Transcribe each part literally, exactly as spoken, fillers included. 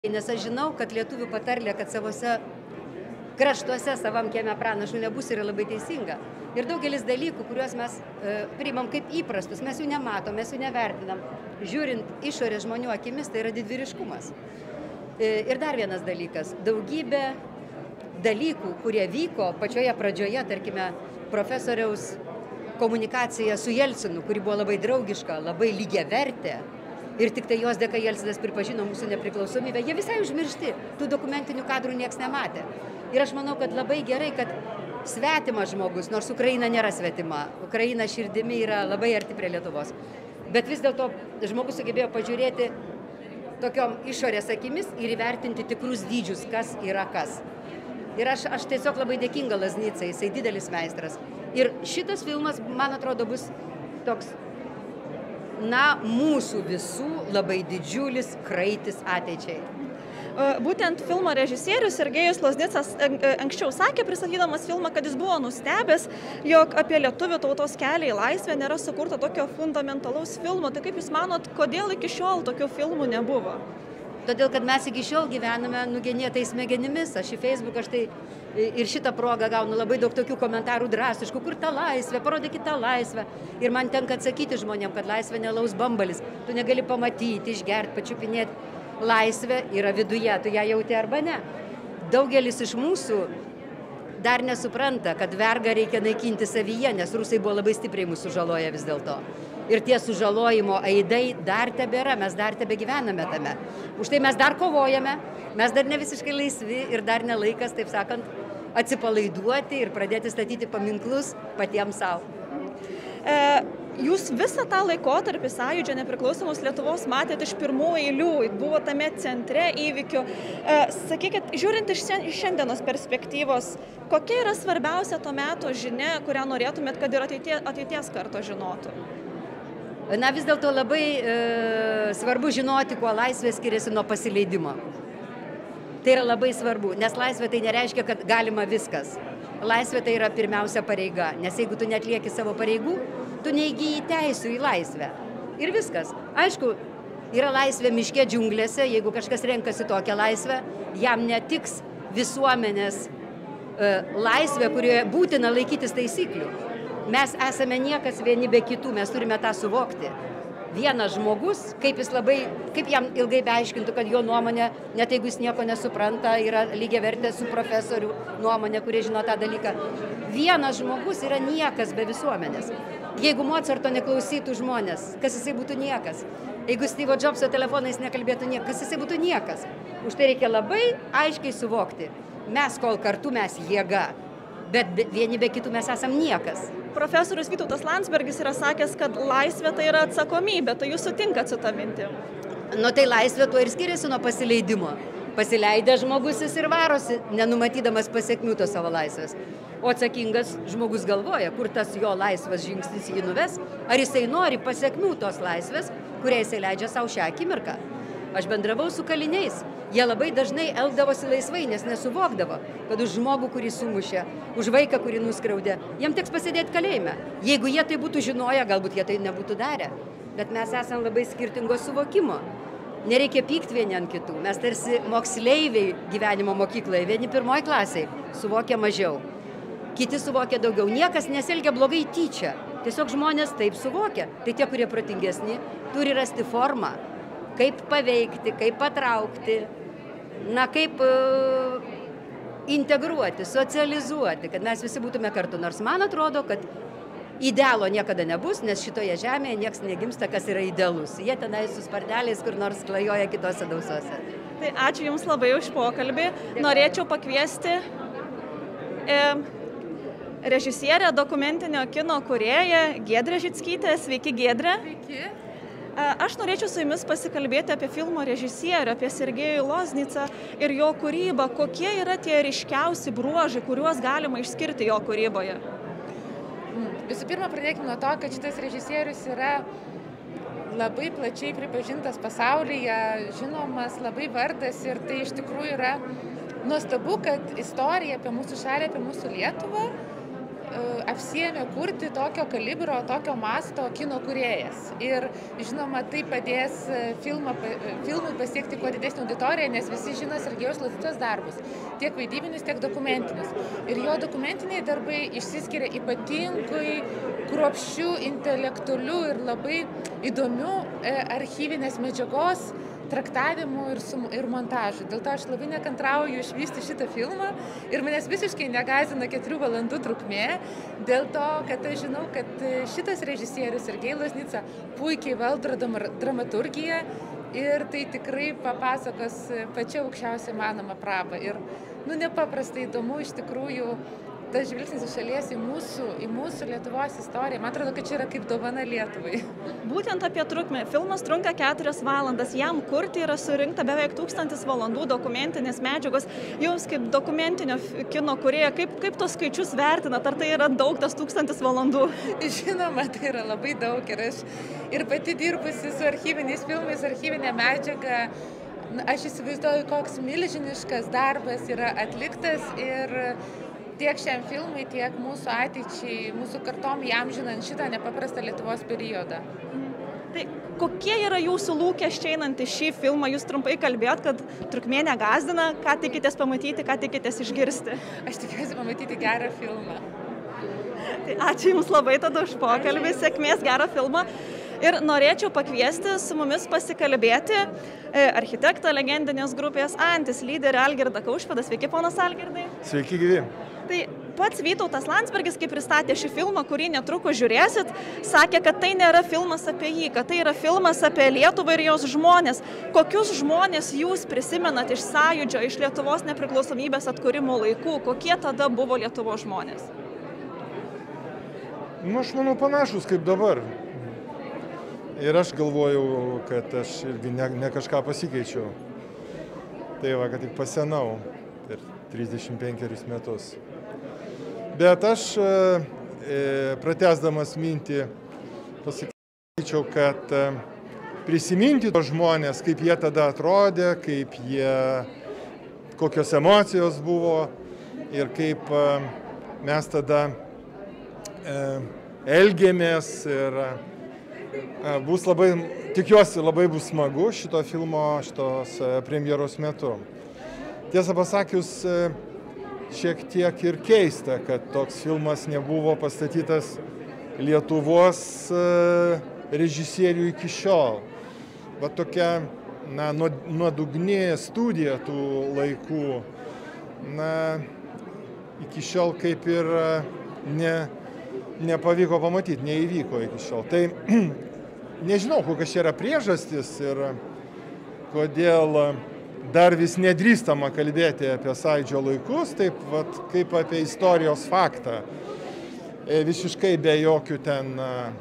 Nes aš žinau, kad lietuvių patarlė, kad savose kraštuose savam kieme pranašų nebus, yra labai teisinga. Ir daugelis dalykų, kuriuos mes e, priimam kaip įprastus, mes jų nematom, mes jų nevertinam. Žiūrint išorės žmonių akimis, tai yra didvyriškumas. E, ir dar vienas dalykas. Daugybė dalykų, kurie vyko pačioje pradžioje, tarkime, profesoriaus komunikacija su Jelcinu, kuri buvo labai draugiška, labai lygiavertė. Ir tik tai jos dėka Jelcinas pripažino mūsų nepriklausomybę. Jie visai užmiršti, tų dokumentinių kadrų nieks nematė. Ir aš manau, kad labai gerai, kad svetimas žmogus, nors Ukraina nėra svetima, Ukraina širdimi yra labai arti prie Lietuvos. Bet vis dėlto žmogus sugebėjo pažiūrėti tokiom išorės akimis ir įvertinti tikrus dydžius, kas yra kas. Ir aš, aš tiesiog labai dėkinga Laznicai, jisai didelis meistras. Ir šitas filmas, man atrodo, bus toks, na, mūsų visų labai didžiulis kraitis ateičiai. Būtent filmo režisierius Sergejus Loznicas anksčiau sakė, pristatydamas filmą, kad jis buvo nustebęs, jog apie lietuvių tautos kelią į laisvę nėra sukurta tokio fundamentalaus filmo. Tai kaip Jūs manot, kodėl iki šiol tokių filmų nebuvo? Todėl, kad mes iki šiol gyvename nugenėtais smegenimis. Aš į Facebook, aš tai ir šitą progą gaunu labai daug tokių komentarų drastiškų, kur ta laisvė, parodykit tą laisvę. Ir man tenka atsakyti žmonėm, kad laisvė nelaus bambalis. Tu negali pamatyti, išgerti, pačiupinėti. Laisvė yra viduje, tu ją jauti arba ne. Daugelis iš mūsų dar nesupranta, kad vergą reikia naikinti savyje, nes rusai buvo labai stipriai mūsų žaloja vis dėlto. Ir tie sužalojimo aidai dar tebėra, mes dar tebegyvename tame. Už tai mes dar kovojame, mes dar ne visiškai laisvi ir dar nelaikas, taip sakant, atsipalaiduoti ir pradėti statyti paminklus patiems savo. E, jūs visą tą laikotarpį Sąjūdžio nepriklausomos Lietuvos matėte iš pirmų eilių, buvo tame centre įvykių. E, sakykit, žiūrint iš šiandienos perspektyvos, kokia yra svarbiausia to meto žinia, kurią norėtumėt, kad ir ateities, ateities karto žinotų? Na, vis dėlto labai e, svarbu žinoti, kuo laisvė skiriasi nuo pasileidimo. Tai yra labai svarbu, nes laisvė tai nereiškia, kad galima viskas. Laisvė tai yra pirmiausia pareiga, nes jeigu tu neatlieki savo pareigų, tu neįgyji teisų į laisvę. Ir viskas. Aišku, yra laisvė miške džiunglėse, jeigu kažkas renkasi tokią laisvę, jam netiks visuomenės e, laisvė, kurioje būtina laikytis taisyklių. Mes esame niekas vieni be kitų, mes turime tą suvokti. Vienas žmogus, kaip jis labai, kaip jam ilgai beaiškintų, kad jo nuomonė, net jeigu jis nieko nesupranta, yra lygiavertė su profesorių nuomonė, kurie žino tą dalyką. Vienas žmogus yra niekas be visuomenės. Jeigu Mozarto neklausytų žmonės, kas jisai būtų niekas. Jeigu Steve'o Jobso telefonais nekalbėtų niekas, kas jisai būtų niekas. Už tai reikia labai aiškiai suvokti. Mes kol kartu mes jėga, bet vieni be kitų mes esam niekas. Profesorius Vytautas Landsbergis yra sakęs, kad laisvė tai yra atsakomybė, tai jūs sutinkat su tą mintim? Nu tai laisvė tuo ir skiriasi nuo pasileidimo. Pasileidęs žmogus jis ir varosi, nenumatydamas pasiekmių to savo laisvės. O atsakingas žmogus galvoja, kur tas jo laisvas žingsnis jį nuves, ar jisai nori pasiekmių tos laisvės, kurią jisai leidžia savo šią akimirką. Aš bendravau su kaliniais. Jie labai dažnai elgdavosi laisvai, nes nesuvokdavo, kad už žmogų, kurį sumušė, už vaiką, kurį nuskriaudė, jiem teks pasėdėti kalėjime. Jeigu jie tai būtų žinoję, galbūt jie tai nebūtų darę. Bet mes esame labai skirtingo suvokimo. Nereikia pykti vieni ant kitų. Mes tarsi moksleiviai gyvenimo mokykloje, vieni pirmoji klasiai, suvokia mažiau. Kiti suvokia daugiau. Niekas nesielgia blogai tyčia. Tiesiog žmonės taip suvokia. Tai tie, kurie protingesni, turi rasti formą. Kaip paveikti, kaip patraukti, na, kaip uh, integruoti, socializuoti, kad mes visi būtume kartu. Nors man atrodo, kad idealo niekada nebus, nes šitoje žemėje nieks negimsta, kas yra idealus. Jie tenai su sparneliais kur nors klajoja kitose dausose. Tai ačiū Jums labai už pokalbį. Norėčiau pakviesti e, režisierę, dokumentinio kino kūrėją Giedrę Žickytę. Sveiki, Giedrė. Sveiki. Aš norėčiau su Jumis pasikalbėti apie filmo režisierių, apie Sergejų Loznicą ir jo kūrybą. Kokie yra tie ryškiausi bruožai, kuriuos galima išskirti jo kūryboje? Visų pirma, pradėkime nuo to, kad šitas režisierius yra labai plačiai pripažintas pasaulyje, žinomas, labai vardas ir tai iš tikrųjų yra nuostabu, kad istorija apie mūsų šalį, apie mūsų Lietuvą apsiėmė kurti tokio kalibro, tokio masto kino kūrėjas. Ir, žinoma, tai padės filmą, filmui pasiekti kuo didesnį auditoriją, nes visi žino Sergejaus Loznicos darbus, tiek vaidybinius, tiek dokumentinius. Ir jo dokumentiniai darbai išsiskiria ypatingai kruopščių, intelektualių ir labai įdomių archyvinės medžiagos traktavimu ir, sum, ir montažu. Dėl to aš labai nekantrauju išvysti šitą filmą ir manęs visiškai negazina keturių valandų trukmė, dėl to, kad aš žinau, kad šitas režisierius Sergejus Loznica puikiai valdo dramaturgiją ir tai tikrai papasakos pačią aukščiausią įmanomą prabą. Ir nu, nepaprastai įdomu iš tikrųjų tas žvilgsnis iš šalies į mūsų, į mūsų Lietuvos istoriją. Man atrodo, kad čia yra kaip dovana Lietuvai. Būtent apie trukmę. Filmas trunka keturias valandas. Jam kurti yra surinkta beveik tūkstantis valandų dokumentinės medžiagos. Jums kaip dokumentinio kino kūrėja, kaip, kaip tos skaičius vertinat? Ar tai yra daug, tas tūkstantis valandų? Žinoma, tai yra labai daug. Ir aš ir pati dirbusi su archyviniais filmais, archyvinė medžiaga. Aš įsivaizduoju, koks milžiniškas darbas yra atliktas ir tiek šiam filmui, tiek mūsų ateičiai, mūsų kartom įamžinant šitą nepaprastą Lietuvos periodą. Tai kokie yra jūsų lūkesčiai einant į šį filmą? Jūs trumpai kalbėjot, kad trukmė negazdina. Ką tikitės pamatyti, ką tikitės išgirsti? Aš tikiuosi pamatyti gerą filmą. Tai ačiū Jums labai tada už pokalbį, sėkmės, gerą filmą. Ir norėčiau pakviesti su mumis pasikalbėti architektą legendinės grupės Antis lyderį Algirdą Kaušpėdą. Sveiki, ponas Algirdai. Sveiki, gyvi. Tai pats Vytautas Landsbergis, kai pristatė šį filmą, kurį netrukus žiūrėsit, sakė, kad tai nėra filmas apie jį, kad tai yra filmas apie Lietuvą ir jos žmonės. Kokius žmonės jūs prisimenat iš Sąjūdžio, iš Lietuvos nepriklausomybės atkūrimo laikų? Kokie tada buvo Lietuvos žmonės? Nu, aš manau, panašus kaip dabar. Ir aš galvojau, kad aš irgi ne, ne kažką pasikeičiau. Tai va, kad tik pasenau per trisdešimt penkerius metus. Bet aš, e, pratęsdamas mintį, pasakyčiau, kad e, prisiminti tos žmonės, kaip jie tada atrodė, kaip jie, kokios emocijos buvo ir kaip e, mes tada e, elgėmės ir bus labai, tikiuosi, labai bus smagu šito filmo, šitos premjeros metu. Tiesą pasakius, šiek tiek ir keista, kad toks filmas nebuvo pastatytas Lietuvos režisierių iki šiol. Va tokia, na, nuodugni studija tų laikų, na, iki šiol kaip ir ne... nepavyko pamatyti, neįvyko iki šiol. Tai nežinau, kokios čia yra priežastis ir kodėl dar vis nedrįstama kalbėti apie Sąjūdžio laikus, taip vat, kaip apie istorijos faktą. Visiškai be jokių ten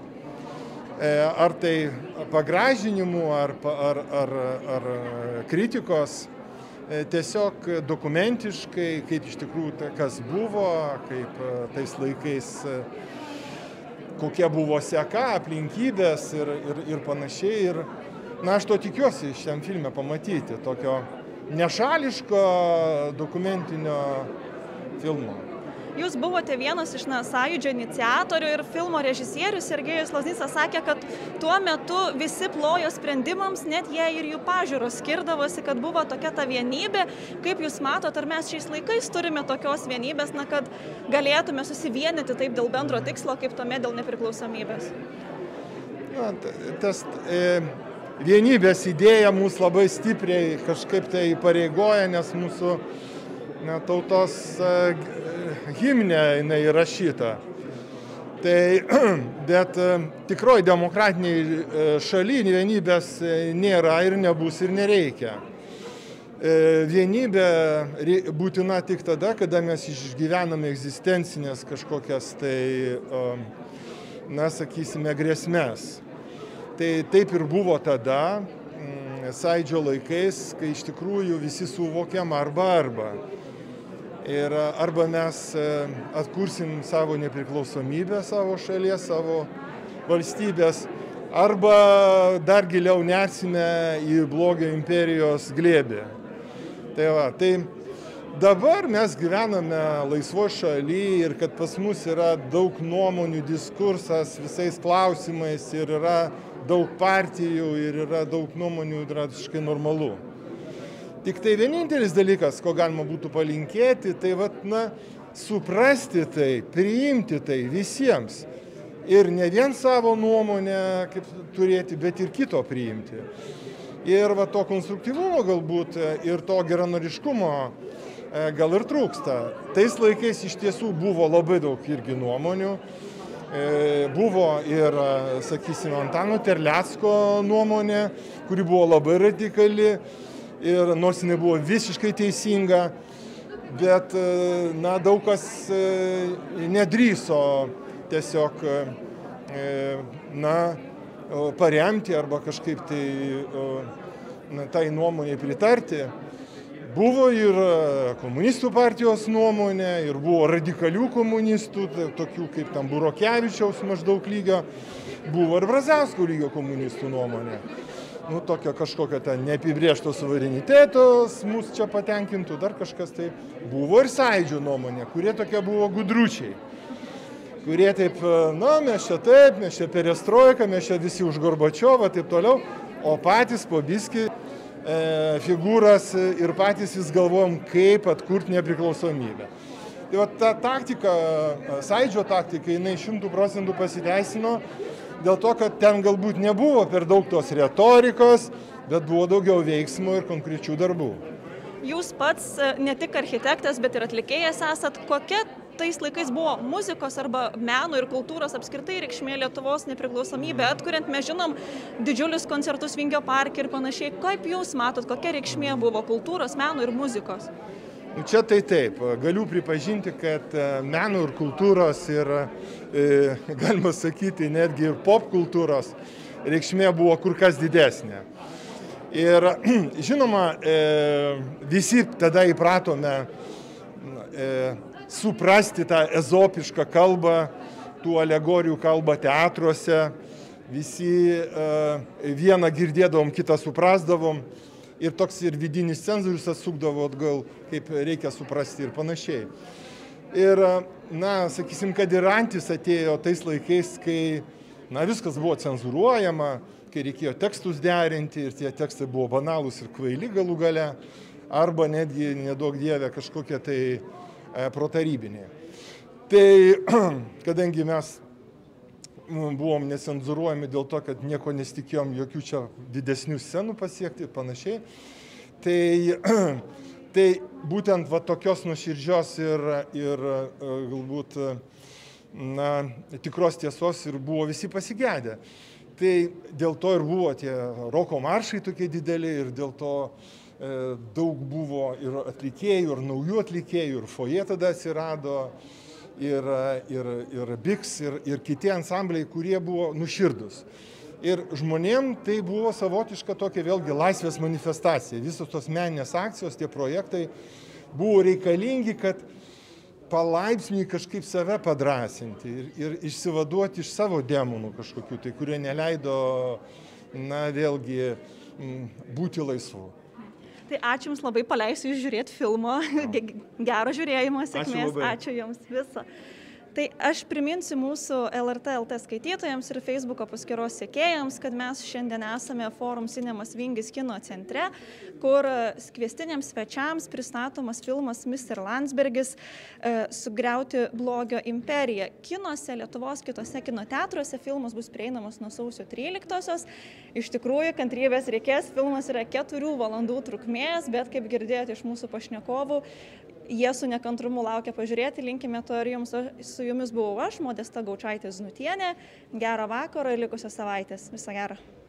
ar tai pagražinimų, ar, ar, ar, ar kritikos. Tiesiog dokumentiškai, kaip iš tikrųjų kas buvo, kaip tais laikais kokia buvo seka, aplinkybės ir, ir, ir panašiai. Ir, na, aš to tikiuosi šiam filme pamatyti, tokio nešališko dokumentinio filmo. Jūs buvote vienas iš na, Sąjūdžio iniciatorių ir filmo režisierius Sergejus Loznica sakė, kad tuo metu visi plojo sprendimams, net jei ir jų pažiūros skirdavosi, kad buvo tokia ta vienybė. Kaip jūs matot, ar mes šiais laikais turime tokios vienybės, na, kad galėtume susivienyti taip dėl bendro tikslo, kaip tuomet dėl nepriklausomybės? Na, tas e, vienybės idėja mūsų labai stipriai kažkaip tai įpareigoja, nes mūsų na, tautos e, himne jinai įrašyta. Tai, bet tikroji demokratiniai šalyje vienybės nėra ir nebus ir nereikia. Vienybė būtina tik tada, kada mes išgyvename egzistencinės kažkokias tai, na, sakysime, grėsmes. Tai taip ir buvo tada, Sąjūdžio laikais, kai iš tikrųjų visi suvokiam arba arba. Ir arba mes atkursim savo nepriklausomybę, savo šalies, savo valstybės, arba dar giliau nersime į blogio imperijos glėbį. Tai va, tai dabar mes gyvename laisvo šaly ir kad pas mus yra daug nuomonių, diskursas visais klausimais ir yra daug partijų ir yra daug nuomonių, yra visiškai normalu. Tik tai vienintelis dalykas, ko galima būtų palinkėti, tai vat, na, suprasti tai, priimti tai visiems. Ir ne vien savo nuomonę kaip turėti, bet ir kito priimti. Ir va, to konstruktyvumo galbūt ir to geranoriškumo gal ir trūksta. Tais laikais iš tiesų buvo labai daug irgi nuomonių. Buvo ir, sakysime, Antano Terlecko nuomonė, kuri buvo labai radikali ir nors jinai buvo visiškai teisinga, bet na, daug kas nedrįso tiesiog na, paremti arba kažkaip tai na, tai nuomonėje pritarti. Buvo ir komunistų partijos nuomonė, ir buvo radikalių komunistų, tokių kaip tam Burokevičiaus maždaug lygio, buvo ir Brazausko lygio komunistų nuomonė. Nu, tokio kažkokio ten neapibrėžto suverenitetos mus čia patenkintų, dar kažkas tai. Buvo ir Sąjūdžio nuomonė, kurie tokie buvo gudručiai. Kurie taip, na, mes čia taip, mes čia perestroika, mes čia visi už Gorbačiovą, taip toliau, o patys po biskį figūras ir patys vis galvojom, kaip atkurti nepriklausomybę. Tai va, ta taktika, Sąjūdžio taktika, jinai šimtų procentų pasiteisino, dėl to, kad ten galbūt nebuvo per daug tos retorikos, bet buvo daugiau veiksmų ir konkrečių darbų. Jūs pats ne tik architektas, bet ir atlikėjas esat. Kokia tais laikais buvo muzikos arba meno ir kultūros apskritai reikšmė Lietuvos nepriklausomybė? Atkuriant, mes žinom didžiulius koncertus Vingio parke ir panašiai. Kaip jūs matot, kokia reikšmė buvo kultūros, meno ir muzikos? Čia tai taip. Galiu pripažinti, kad meno ir kultūros ir, galima sakyti, netgi ir pop kultūros reikšmė buvo kur kas didesnė. Ir žinoma, visi tada įpratome suprasti tą ezopišką kalbą, tų alegorijų kalbą teatruose. Visi vieną girdėdavom, kitą suprasdavom. Ir toks ir vidinis cenzorius atsukdavo atgal, kaip reikia suprasti ir panašiai. Ir, na, sakysim, kad ir antis atėjo tais laikais, kai, na, viskas buvo cenzuruojama, kai reikėjo tekstus derinti ir tie tekstai buvo banalūs ir kvaili galų gale, arba netgi, nedaug dievė, kažkokie tai e, protarybiniai. Tai, kadangi mes buvom necenzuruojami dėl to, kad nieko nesitikėjom jokių čia didesnių scenų pasiekti ir panašiai, tai, tai būtent va, tokios nuoširdžios ir, ir galbūt na, tikros tiesos ir buvo visi pasigėdę. Tai dėl to ir buvo tie roko maršai tokie dideli ir dėl to e, daug buvo ir atlikėjų, ir naujų atlikėjų, ir foje tada atsirado, ir, ir, ir Biks, ir, ir kiti ansambliai, kurie buvo nuširdus. Ir žmonėm tai buvo savotiška tokia vėlgi laisvės manifestacija. Visos tos meninės akcijos, tie projektai buvo reikalingi, kad palaipsniui kažkaip save padrasinti ir, ir išsivaduoti iš savo demonų kažkokių, tai kurie neleido, na, vėlgi būti laisvu. Tai ačiū Jums labai, paleisiu Jūs žiūrėti filmo. Gero žiūrėjimo, sėkmės. Ačiū, ačiū Jums viso. Tai aš priminsiu mūsų L R T L T skaitytojams ir Facebooko paskyros sekėjams, kad mes šiandien esame Forum Cinemas Vingis kino centre, kur kviestiniams svečiams pristatomas filmas mister Landsbergis Sugriauti blogio imperiją. Kinuose, Lietuvos kitose kino teatruose filmas bus prieinamas nuo sausio tryliktosios. Iš tikrųjų, kantrybės reikės, filmas yra keturių valandų trukmės, bet kaip girdėjote iš mūsų pašnekovų, jie su nekantrumu laukia pažiūrėti, linkime to ir jums. Su jumis buvau aš, Modesta Gaučaitė Znutienė. Gero vakaro ir likusios savaitės. Visą gerą.